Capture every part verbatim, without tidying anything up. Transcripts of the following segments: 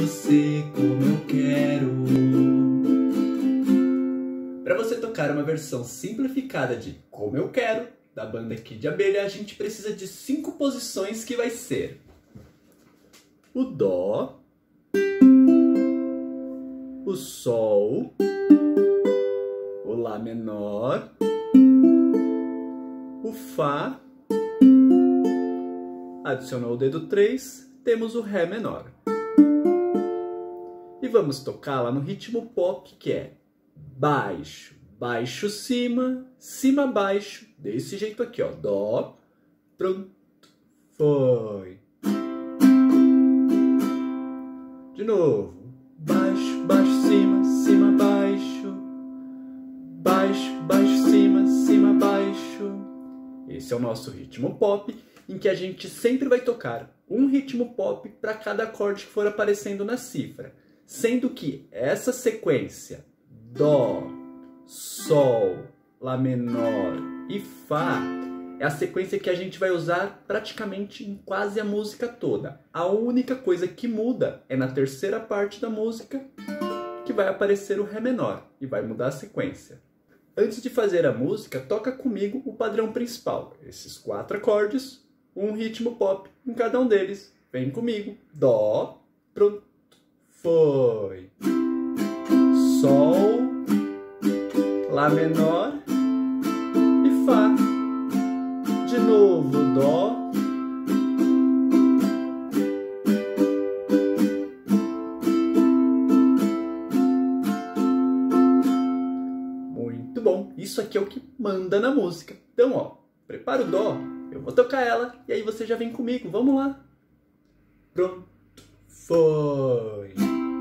você como eu quero. Para você tocar uma versão simplificada de Como Eu Quero, da banda Kid Abelha, a gente precisa de cinco posições que vai ser o Dó, o Sol, o Lá menor, o Fá, adicionou o dedo três, temos o Ré menor. E vamos tocá-la no ritmo pop, que é baixo, baixo, cima, cima, baixo, desse jeito aqui, ó, Dó, pronto, foi. De novo, baixo, baixo, cima, cima, baixo, baixo, baixo, cima, cima, baixo. Esse é o nosso ritmo pop, em que a gente sempre vai tocar um ritmo pop para cada acorde que for aparecendo na cifra, sendo que essa sequência Dó, Sol, Lá menor e Fá é a sequência que a gente vai usar praticamente em quase a música toda. A única coisa que muda é na terceira parte da música, que vai aparecer o Ré menor e vai mudar a sequência. Antes de fazer a música, toca comigo o padrão principal. Esses quatro acordes, um ritmo pop em cada um deles. Vem comigo. Dó, pronto, foi. Sol, Lá menor e Fá. De novo, Dó, muito bom. Isso aqui é o que manda na música. Então, ó, prepara o Dó, eu vou tocar ela e aí você já vem comigo. Vamos lá. Pronto, foi.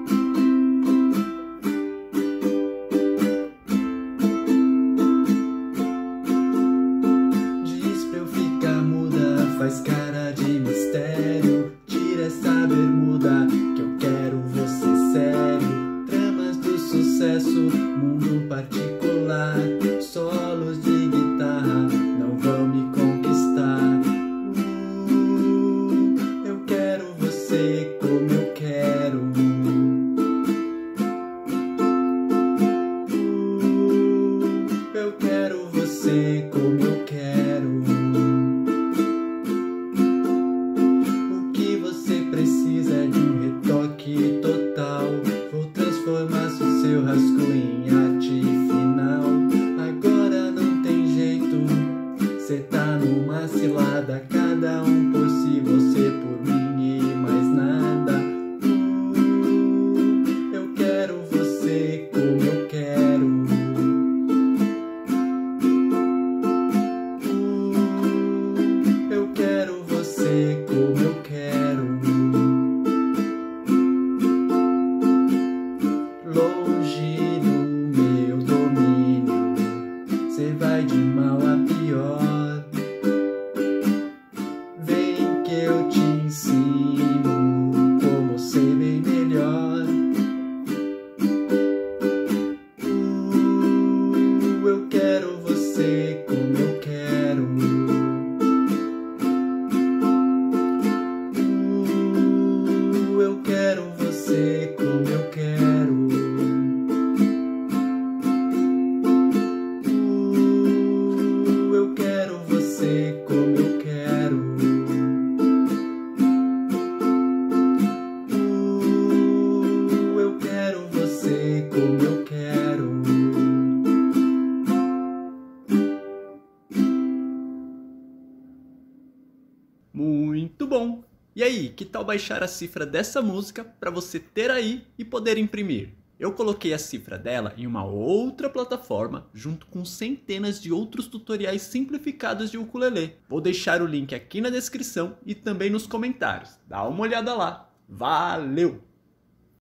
Faz cara de mistério, tira essa bermuda, que eu quero você sério. Tramas do sucesso, mundo particular, solos de guitarra não vão me conquistar. Uh, eu quero você como eu quero. Uh, eu quero você como eu quero. Precisa de um retoque total. Vou transformar o seu rascunho em arte final. Agora não tem jeito, cê tá numa cilada. Cada um por si, você por mim e mais nada. uh, Eu quero você como eu quero. uh, Eu quero você como eu quero. Longe do meu domínio, cê vai de mal a pior. Vem que eu te ensino como ser bem melhor. Uh, eu quero você como eu quero. Uh, eu quero você como eu quero. Como eu quero. Muito bom! E aí, que tal baixar a cifra dessa música para você ter aí e poder imprimir? Eu coloquei a cifra dela em uma outra plataforma, junto com centenas de outros tutoriais simplificados de ukulele. Vou deixar o link aqui na descrição e também nos comentários. Dá uma olhada lá. Valeu!